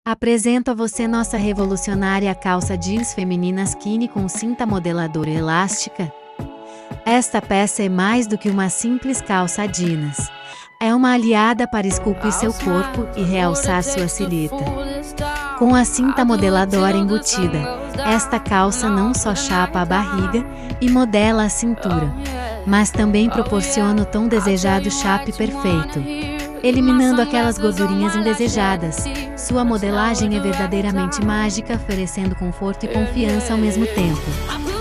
Apresento a você nossa revolucionária calça jeans feminina skinny com cinta modeladora elástica. Esta peça é mais do que uma simples calça jeans. É uma aliada para esculpir seu corpo e realçar sua silhueta. Com a cinta modeladora embutida, esta calça não só chapa a barriga e modela a cintura, mas também proporciona o tão desejado shape perfeito, eliminando aquelas gordurinhas indesejadas. Sua modelagem é verdadeiramente mágica, oferecendo conforto e confiança ao mesmo tempo.